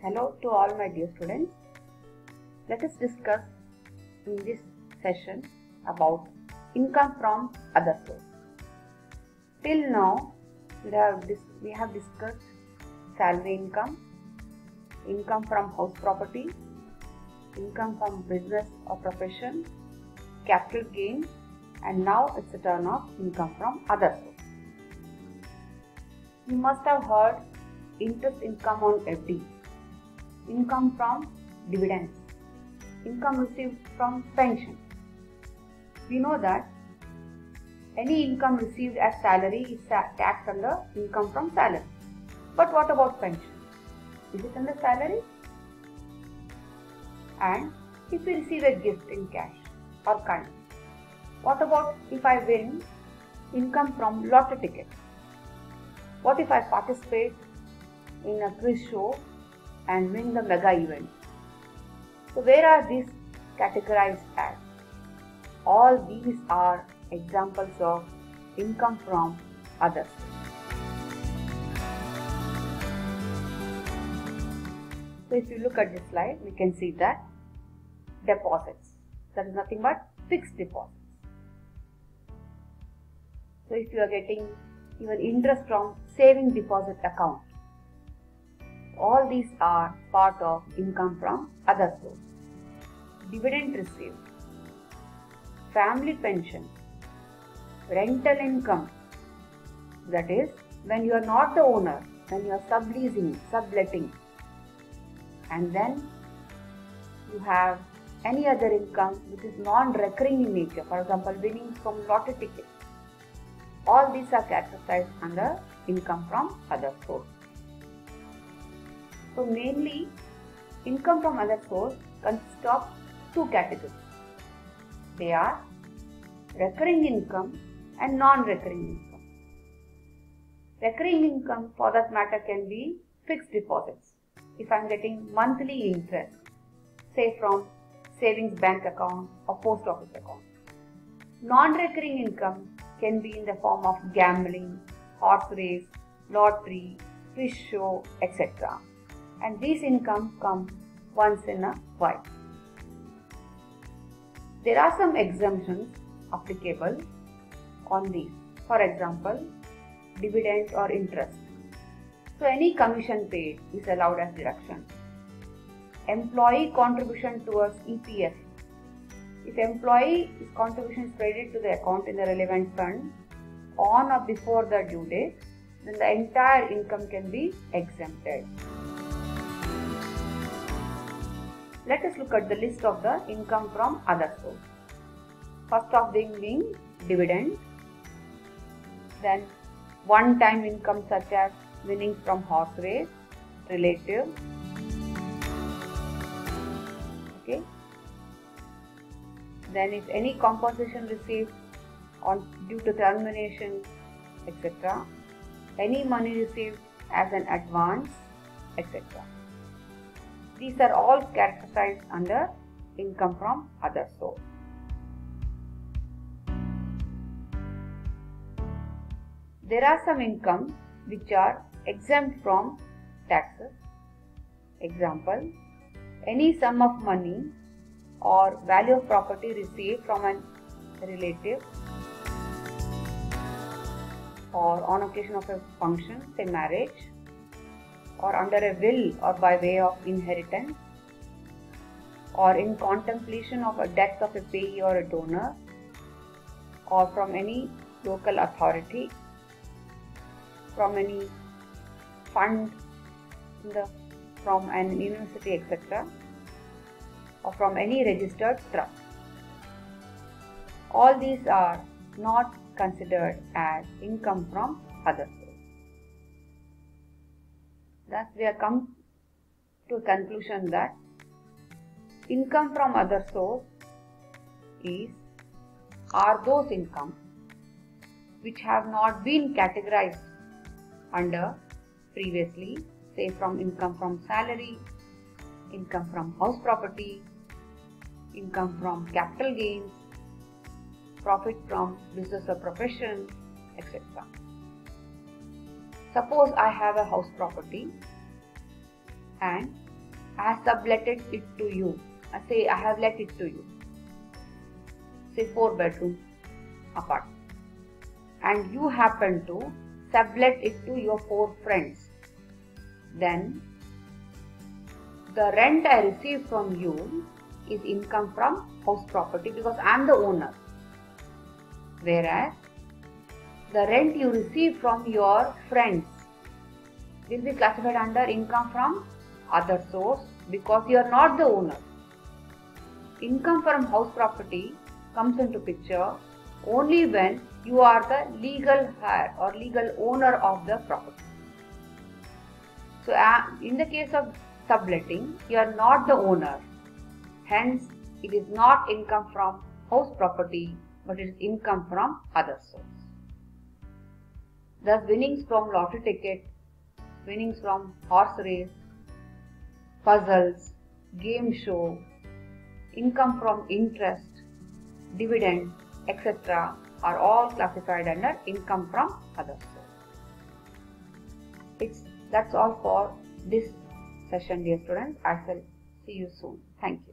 Hello to all my dear students. Let us discuss in this session about income from other source. Till now we have discussed salary income, income from house property, income from business or profession, capital gain, and now it's a turn of income from other source. You must have heard interest income on FD, income from dividends, income received from pension. We know that any income received as salary is taxed under income from salary. But what about pension? Is it under salary? And if we receive a gift in cash or kind, what about if I win income from lottery ticket? What if I participate in a quiz show and win the mega event? So where are these categorized as? All these are examples of income from others. So if you look at this slide, we can see that deposits, that is nothing but fixed deposits. So if you are getting even interest from saving deposit account, all these are part of income from other source. Dividend received, family pension, rental income, that is when you are not the owner, when you are subleasing, subletting, and then you have any other income which is non-recurring in nature, for example winnings from lottery ticket. All these are categorized under income from other source. So mainly income from other source consists of two categories. They are recurring income and non-recurring income. Recurring income for that matter can be fixed deposits. If I am getting monthly interest, say from savings bank account or post office account. Non-recurring income can be in the form of gambling, horse race, lottery, quiz show, etc. And these income come once in a while. There are some exemptions applicable on these. For example, dividend or interest. So any commission paid is allowed as deduction. Employee contribution towards EPF. If employee's contribution is credited to the account in the relevant fund on or before the due date, then the entire income can be exempted. Let us look at the list of the income from other source. First of them being dividend, then one-time income such as winnings from horse race, relative. Okay. Then if any compensation received due to termination, etc. Any money received as an advance, etc. These are all categorized under income from other source. There are some income which are exempt from taxes. Example, any sum of money or value of property received from a relative or on occasion of a function, say marriage, or under a will or by way of inheritance, or in contemplation of a death of a payee or a donor, or from any local authority, from any fund from an university, etc., or from any registered trust. All these are not considered as income from other source. Thus, we have come to a conclusion that income from other source are those income which have not been categorized under previously, say from income from salary, income from house property, income from capital gains, profit from business or profession, etc. Suppose I have a house property and I have subletted it to you. I say I have let it to you. Say 4-bedroom apartment. And you happen to sublet it to your 4 friends. Then the rent I receive from you is income from house property because I am the owner. Whereas the rent you receive from your friends will be classified under income from other source because you are not the owner. Income from house property comes into picture only when you are the legal heir or legal owner of the property. So in the case of subletting, you are not the owner. Hence, it is not income from house property, but it is income from other source. Thus, winnings from lottery ticket, winnings from horse race, puzzles, game show, income from interest, dividend, etc. are all classified under income from other source. That's all for this session, dear students. I shall see you soon. Thank you.